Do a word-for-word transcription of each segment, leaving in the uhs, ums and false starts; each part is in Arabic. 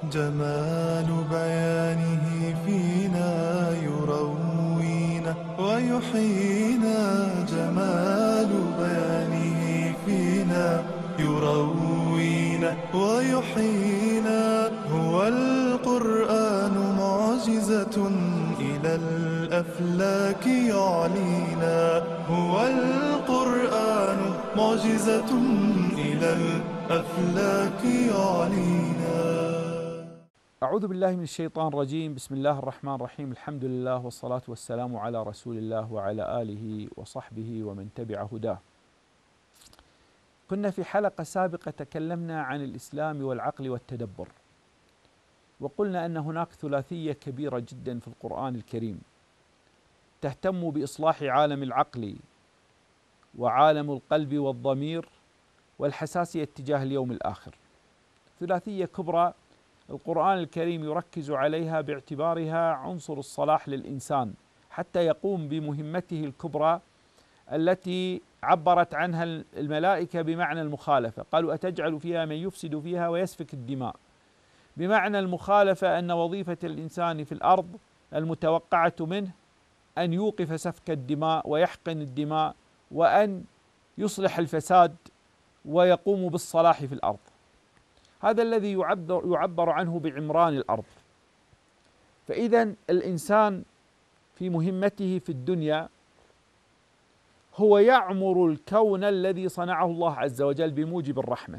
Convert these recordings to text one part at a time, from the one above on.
جمال بيانه فينا يروينا ويحيينا، جمال بيانه فينا يروينا ويحيينا. هو القرآن معجزة إلى الأفلاك يعلينا، هو القرآن معجزة إلى الأفلاك يعلينا. أعوذ بالله من الشيطان الرجيم. بسم الله الرحمن الرحيم. الحمد لله والصلاة والسلام على رسول الله وعلى آله وصحبه ومن تبع هداه. كنا في حلقة سابقة تكلمنا عن الإسلام والعقل والتدبر، وقلنا أن هناك ثلاثية كبيرة جدا في القرآن الكريم تهتم بإصلاح عالم العقل وعالم القلب والضمير والحساسية تجاه اليوم الآخر. ثلاثية كبرى القرآن الكريم يركز عليها باعتبارها عنصر الصلاح للإنسان حتى يقوم بمهمته الكبرى التي عبرت عنها الملائكة بمعنى المخالفة. قالوا: أتجعل فيها من يفسد فيها ويسفك الدماء. بمعنى المخالفة أن وظيفة الإنسان في الأرض المتوقعة منه أن يوقف سفك الدماء ويحقن الدماء وأن يصلح الفساد ويقوم بالصلاح في الأرض. هذا الذي يعبر, يعبر عنه بعمران الأرض. فإذا الإنسان في مهمته في الدنيا هو يعمر الكون الذي صنعه الله عز وجل بموجب الرحمة،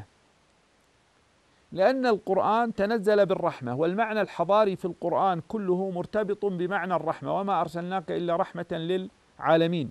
لأن القرآن تنزل بالرحمة، والمعنى الحضاري في القرآن كله مرتبط بمعنى الرحمة: وما أرسلناك إلا رحمة للعالمين.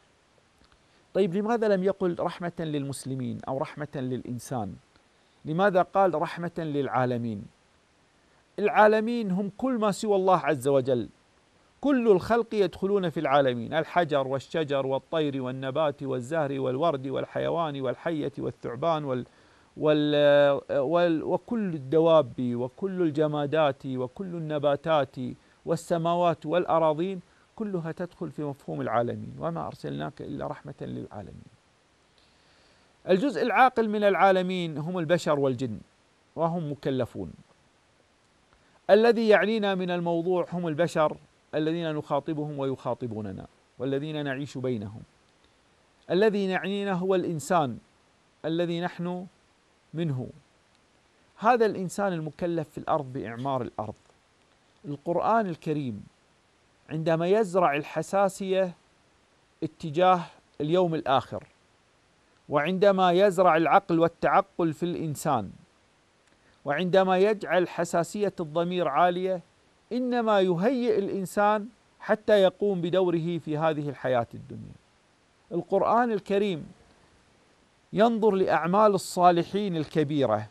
طيب، لماذا لم يقل رحمة للمسلمين أو رحمة للإنسان؟ لماذا قال رحمة للعالمين؟ العالمين هم كل ما سوى الله عز وجل، كل الخلق يدخلون في العالمين: الحجر والشجر والطير والنبات والزهر والورد والحيوان والحية والثعبان وال وال وال وكل الدواب وكل الجمادات وكل النباتات والسماوات والأراضين، كلها تدخل في مفهوم العالمين. وما أرسلناك إلا رحمة للعالمين. الجزء العاقل من العالمين هم البشر والجن، وهم مكلفون. الذي يعنينا من الموضوع هم البشر الذين نخاطبهم ويخاطبوننا والذين نعيش بينهم. الذي يعنينا هو الإنسان الذي نحن منه، هذا الإنسان المكلف في الأرض بإعمار الأرض. القرآن الكريم عندما يزرع الحساسية اتجاه اليوم الآخر، وعندما يزرع العقل والتعقل في الإنسان، وعندما يجعل حساسية الضمير عالية، إنما يهيئ الإنسان حتى يقوم بدوره في هذه الحياة الدنيا. القرآن الكريم ينظر لأعمال الصالحين الكبيرة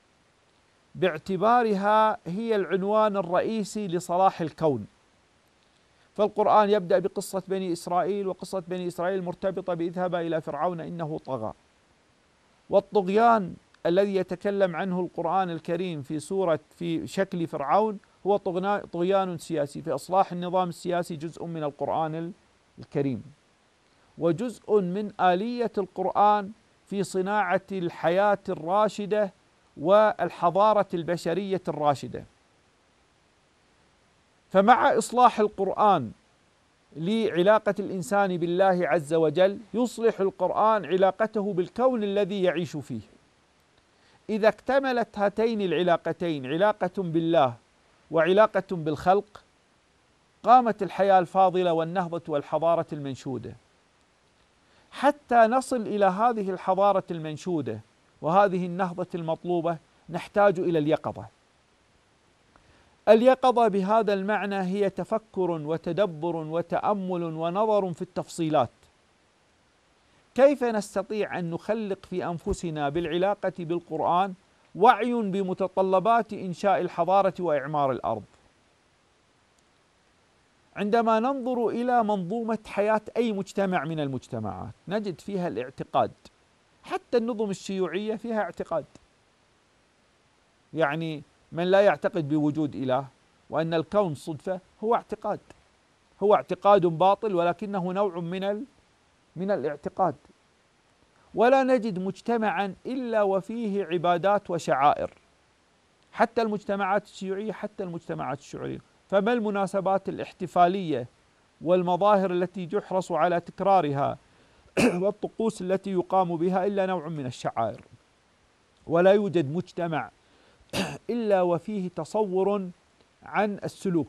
باعتبارها هي العنوان الرئيسي لصلاح الكون. فالقرآن يبدأ بقصة بني إسرائيل، وقصة بني إسرائيل مرتبطة بإذهب إلى فرعون إنه طغى. والطغيان الذي يتكلم عنه القرآن الكريم في سورة في شكل فرعون هو طغيان سياسي. في إصلاح النظام السياسي جزء من القرآن الكريم، وجزء من آلية القرآن في صناعة الحياة الراشدة والحضارة البشرية الراشدة. فمع إصلاح القرآن لعلاقة الإنسان بالله عز وجل، يصلح القرآن علاقته بالكون الذي يعيش فيه. إذا اكتملت هاتين العلاقتين، علاقة بالله وعلاقة بالخلق، قامت الحياة الفاضلة والنهضة والحضارة المنشودة. حتى نصل إلى هذه الحضارة المنشودة وهذه النهضة المطلوبة نحتاج إلى اليقظة. اليقظة بهذا المعنى هي تفكر وتدبر وتأمل ونظر في التفصيلات. كيف نستطيع أن نخلق في أنفسنا بالعلاقة بالقرآن وعي بمتطلبات إنشاء الحضارة وإعمار الأرض؟ عندما ننظر إلى منظومة حياة أي مجتمع من المجتمعات نجد فيها الاعتقاد. حتى النظم الشيوعية فيها اعتقاد. يعني من لا يعتقد بوجود إله وأن الكون صدفة هو اعتقاد، هو اعتقاد باطل، ولكنه نوع من من الاعتقاد. ولا نجد مجتمعا إلا وفيه عبادات وشعائر. حتى المجتمعات الشيوعية، حتى المجتمعات الشيوعية. فما المناسبات الاحتفالية والمظاهر التي يحرص على تكرارها والطقوس التي يقام بها إلا نوع من الشعائر؟ ولا يوجد مجتمع إلا وفيه تصور عن السلوك.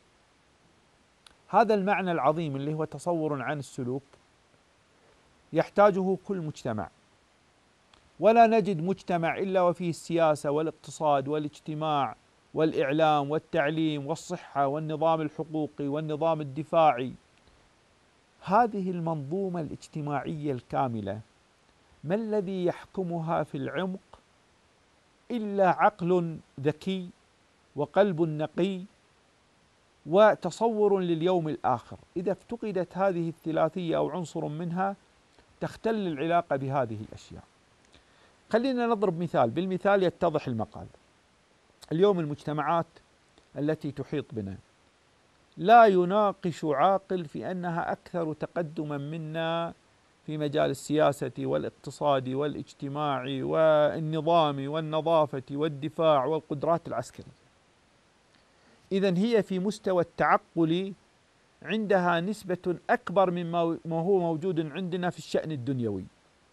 هذا المعنى العظيم اللي هو تصور عن السلوك يحتاجه كل مجتمع. ولا نجد مجتمع إلا وفيه السياسة والاقتصاد والاجتماع والإعلام والتعليم والصحة والنظام الحقوقي والنظام الدفاعي. هذه المنظومة الاجتماعية الكاملة ما الذي يحكمها في العمق إلا عقل ذكي وقلب نقي وتصور لليوم الآخر. إذا افتقدت هذه الثلاثية أو عنصر منها تختل العلاقة بهذه الأشياء. خلينا نضرب مثال، بالمثال يتضح المقال. اليوم المجتمعات التي تحيط بنا لا يناقش عاقل في أنها أكثر تقدما منا في مجال السياسة والاقتصاد والاجتماع والنظام والنظافة والدفاع والقدرات العسكرية. إذن هي في مستوى التعقل عندها نسبة أكبر مما هو موجود عندنا في الشأن الدنيوي،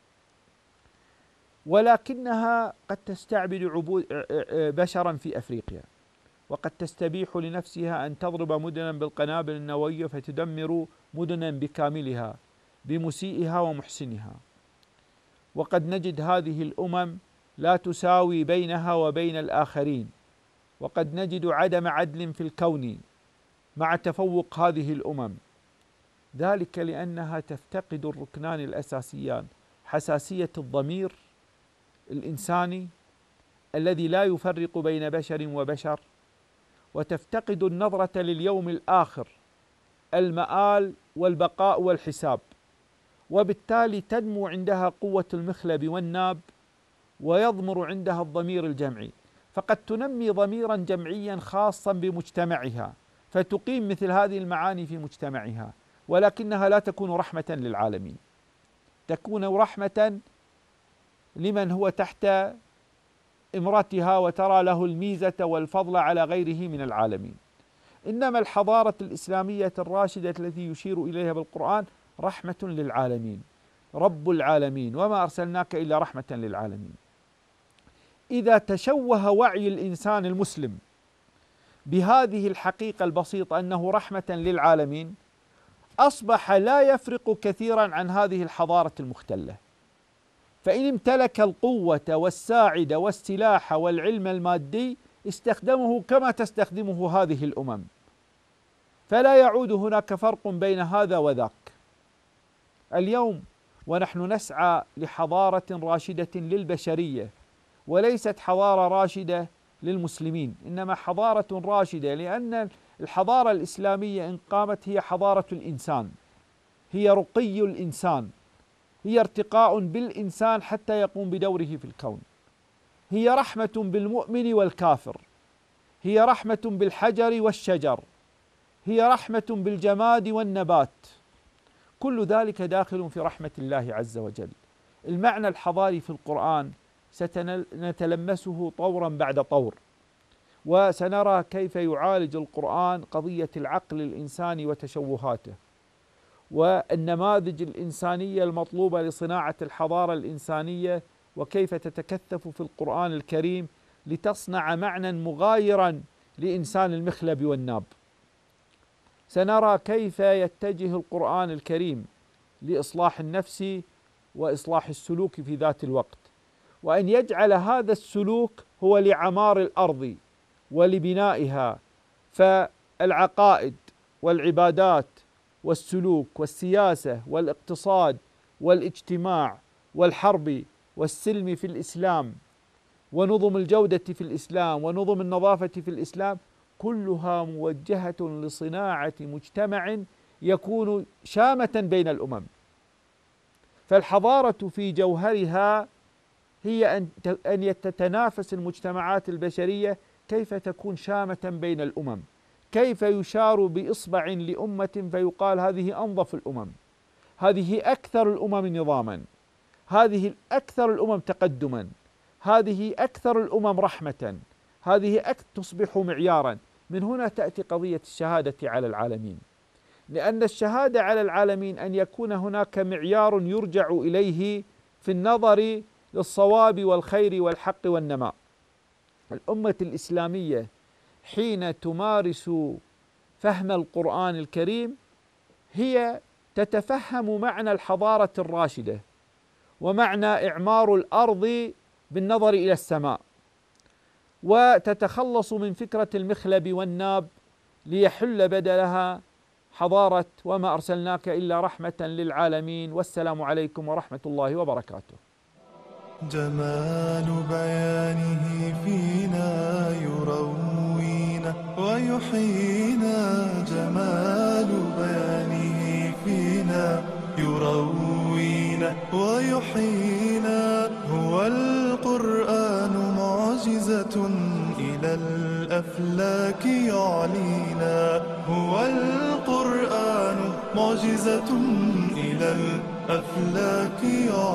ولكنها قد تستعبد عبود بشرا في أفريقيا، وقد تستبيح لنفسها أن تضرب مدنا بالقنابل النووية فتدمر مدنا بكاملها بمسيئها ومحسنها. وقد نجد هذه الأمم لا تساوي بينها وبين الآخرين، وقد نجد عدم عدل في الكون مع تفوق هذه الأمم، ذلك لأنها تفتقد الركنان الأساسيان: حساسية الضمير الإنساني الذي لا يفرق بين بشر وبشر، وتفتقد النظرة لليوم الآخر، المآل والبقاء والحساب. وبالتالي تنمو عندها قوة المخلب والناب، ويضمر عندها الضمير الجمعي، فقد تنمي ضميرا جمعيا خاصا بمجتمعها فتقيم مثل هذه المعاني في مجتمعها، ولكنها لا تكون رحمة للعالمين، تكون رحمة لمن هو تحت إمرتها وترى له الميزة والفضل على غيره من العالمين. إنما الحضارة الإسلامية الراشدة التي يشير إليها بالقرآن رحمة للعالمين، رب العالمين، وما أرسلناك إلا رحمة للعالمين. إذا تشوه وعي الإنسان المسلم بهذه الحقيقة البسيطة أنه رحمة للعالمين، أصبح لا يفرق كثيرا عن هذه الحضارة المختلة. فإن امتلك القوة والساعد والسلاح والعلم المادي استخدمه كما تستخدمه هذه الأمم، فلا يعود هناك فرق بين هذا وذاك. اليوم ونحن نسعى لحضارة راشدة للبشرية، وليست حضارة راشدة للمسلمين، إنما حضارة راشدة، لأن الحضارة الإسلامية إن قامت هي حضارة الإنسان، هي رقي الإنسان، هي ارتقاء بالإنسان حتى يقوم بدوره في الكون، هي رحمة بالمؤمن والكافر، هي رحمة بالحجر والشجر، هي رحمة بالجماد والنبات، كل ذلك داخل في رحمة الله عز وجل. المعنى الحضاري في القرآن سنتلمسه طورا بعد طور، وسنرى كيف يعالج القرآن قضية العقل الإنساني وتشوهاته، والنماذج الإنسانية المطلوبة لصناعة الحضارة الإنسانية، وكيف تتكثف في القرآن الكريم لتصنع معنى مغايرا لإنسان المخلب والناب. سنرى كيف يتجه القرآن الكريم لإصلاح النفس وإصلاح السلوك في ذات الوقت، وأن يجعل هذا السلوك هو لعمار الأرض ولبنائها. فالعقائد والعبادات والسلوك والسياسة والاقتصاد والاجتماع والحرب والسلم في الإسلام، ونظم الجودة في الإسلام، ونظم النظافة في الإسلام، كلها موجهة لصناعة مجتمع يكون شامة بين الأمم. فالحضارة في جوهرها هي أن تتنافس المجتمعات البشرية كيف تكون شامة بين الأمم، كيف يشار بإصبع لأمة فيقال هذه أنظف الأمم، هذه أكثر الأمم نظاما، هذه أكثر الأمم تقدما، هذه أكثر الأمم رحمة، هذه أكثر تصبح معيارا. من هنا تأتي قضية الشهادة على العالمين، لأن الشهادة على العالمين أن يكون هناك معيار يرجع إليه في النظر للصواب والخير والحق والنماء. الأمة الإسلامية حين تمارس فهم القرآن الكريم هي تتفهم معنى الحضارة الراشدة ومعنى إعمار الأرض بالنظر إلى السماء، وتتخلص من فكرة المخلب والناب ليحل بدلها حضارة وما أرسلناك إلا رحمة للعالمين. والسلام عليكم ورحمة الله وبركاته. جمال بيانه فينا يروينا ويحيينا، جمال بيانه فينا يروينا ويحيينا. هو القرآن معجزة إلى الأفلاك يعلينا، هو القرآن معجزة إلى الأفلاك يعلينا.